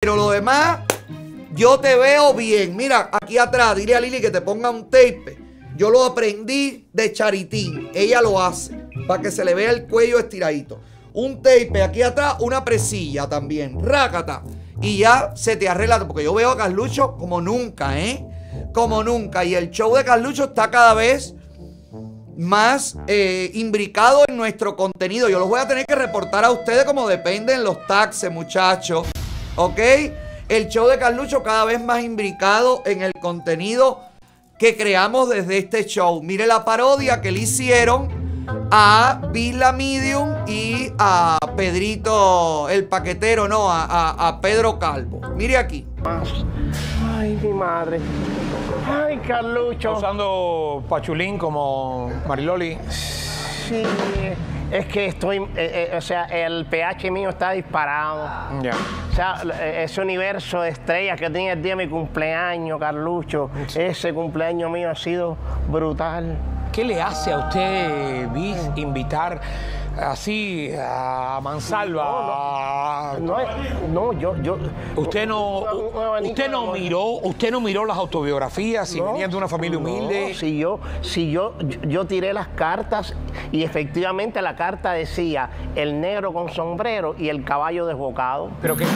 Pero lo demás, yo te veo bien. Mira, aquí atrás, dile a Lili que te ponga un tape. Yo lo aprendí de Charitín. Ella lo hace para que se le vea el cuello estiradito. Un tape aquí atrás, una presilla también. Rácata. Y ya se te arregla. Porque yo veo a Carlucho como nunca, ¿eh? Como nunca. Y el show de Carlucho está cada vez más imbricado en nuestro contenido. Yo los voy a tener que reportar a ustedes como dependen los taxes, muchachos. ¿Ok? El show de Carlucho cada vez más imbricado en el contenido que creamos desde este show. Mire la parodia que le hicieron a Vila Medium y a Pedrito el paquetero, no, a Pedro Calvo. Mire aquí. Ay, mi madre. Ay, Carlucho. Usando Pachulín como Mariloli. Sí, es que estoy, o sea, el pH mío está disparado. Ya. O sea, ese universo de estrellas que tenía el día de mi cumpleaños, Carlucho, ese cumpleaños mío ha sido brutal. ¿Qué le hace a usted, Bis, invitar así a mansalva? No, yo. Usted no miró las autobiografías, si venían de una familia humilde. No, si yo tiré las cartas y efectivamente la carta decía el negro con sombrero y el caballo desbocado. Pero qué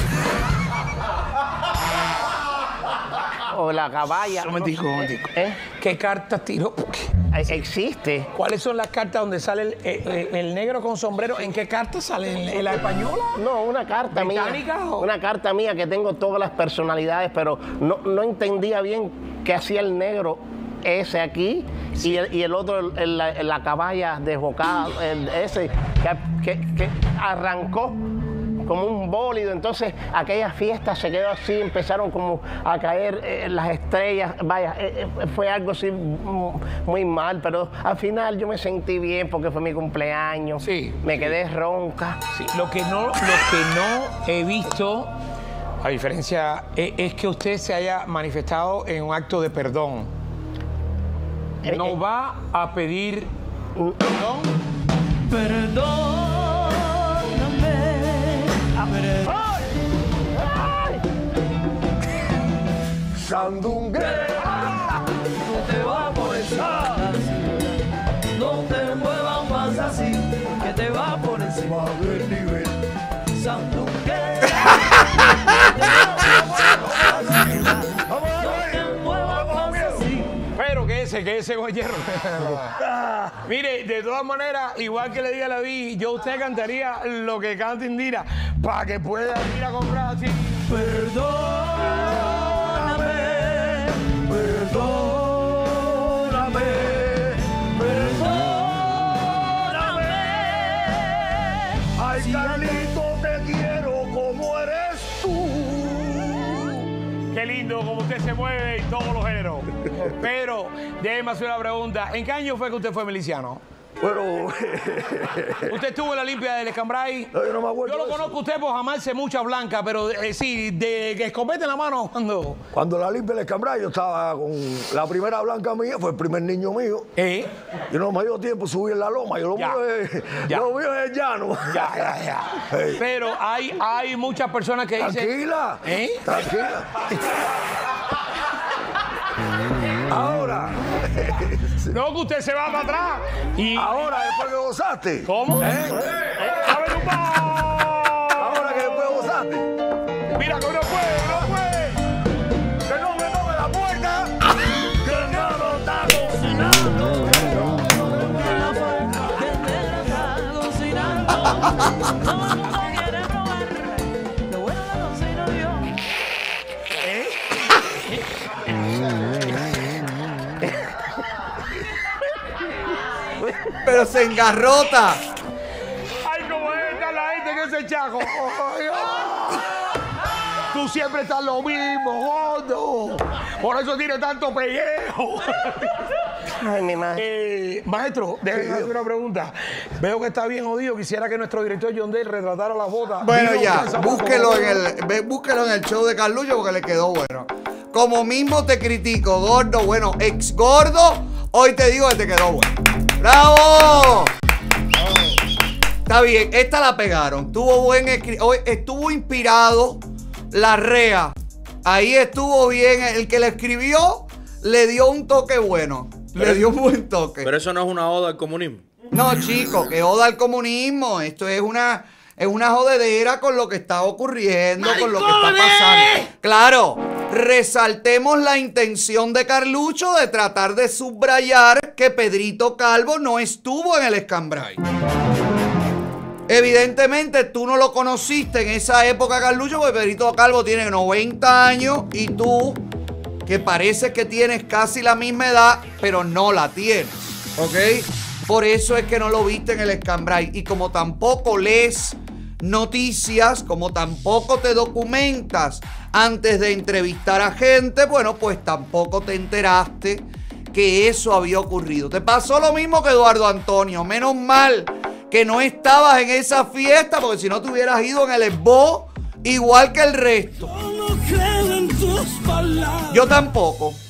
O la caballa. Un momentico. ¿Qué cartas tiró? Existe. ¿Cuáles son las cartas donde sale el negro con sombrero? ¿En qué carta sale? ¿En la española? No, una carta ¿británica mía. o? Una carta mía que tengo todas las personalidades, pero no entendía bien qué hacía el negro ese aquí y el otro, la caballa desbocada, ese que arrancó como un bólido. Entonces aquella fiesta se quedó así, empezaron como a caer las estrellas. Vaya, fue algo así muy mal, pero al final yo me sentí bien porque fue mi cumpleaños. Sí. Me quedé ronca. Sí. Lo que no he visto, a diferencia, es que usted se haya manifestado en un acto de perdón. ¿No va a pedir perdón? Perdóname. Sandunguera. No te va por encima. No te muevas más así, que te va por encima del nivel. Sandunguera. No te muevas más así. Pero que ese con hierro. Mire, de todas maneras, igual que le diga a la Vi, yo a usted cantaría lo que canta Indira para que pueda ir a comprar así. Ay, Carlito, te quiero como eres tú. Qué lindo como usted se mueve en todos los géneros. Pero, déjeme hacer una pregunta. ¿En qué año fue que usted fue miliciano? Pero ¿Usted estuvo en la limpia del Escambray? no, yo no me acuerdo. Yo lo conozco a usted por jamarse mucha blanca, pero sí, de escopeta en la mano Cuando la limpia del Escambray, yo estaba con la primera blanca mía, fue el primer niño mío. Yo no me dio tiempo subir en la loma, yo lo mío es el llano. Ya. Hey. Pero hay muchas personas que dicen... Tranquila, tranquila. Ahora. No, que usted se va para atrás. Y... Ahora, después que gozaste. ¿Cómo? A ver, ahora que después gozaste. Mira que no puede. Que no me toque la puerta. Que no lo está cocinando. Pero se engarrota. Ay, como está la gente que se chajo. Tú siempre estás lo mismo, gordo. Por eso tiene tanto pellejo. Ay, mi madre. Maestro, déjeme hacer una pregunta. Veo que está bien jodido. Quisiera que nuestro director John Dale retratara las botas. Bueno, ya, búsquelo en el show de Carlucho porque le quedó bueno. Como mismo te critico, gordo, bueno, ex gordo, hoy te digo que te quedó bueno. ¡Bravo! Está bien, esta la pegaron. Estuvo inspirado Larrea. Ahí estuvo bien. El que le escribió le dio un toque bueno. Le dio un buen toque. Pero eso no es una oda al comunismo. No, chicos, que oda al comunismo. Esto es una jodedera con lo que está ocurriendo, con lo que está pasando. Claro, resaltemos la intención de Carlucho de tratar de subrayar que Pedrito Calvo no estuvo en el escambray. Evidentemente tú no lo conociste en esa época, Carlucho, porque Pedrito Calvo tiene 90 años y tú, que pareces que tienes casi la misma edad, pero no la tienes, ¿ok? Por eso es que no lo viste en el escambray. Y como tampoco lees noticias, como tampoco te documentas antes de entrevistar a gente, bueno, pues tampoco te enteraste que eso había ocurrido. Te pasó lo mismo que Eduardo Antonio. Menos mal que no estabas en esa fiesta, porque si no te hubieras ido en el esbo igual que el resto. Yo tampoco.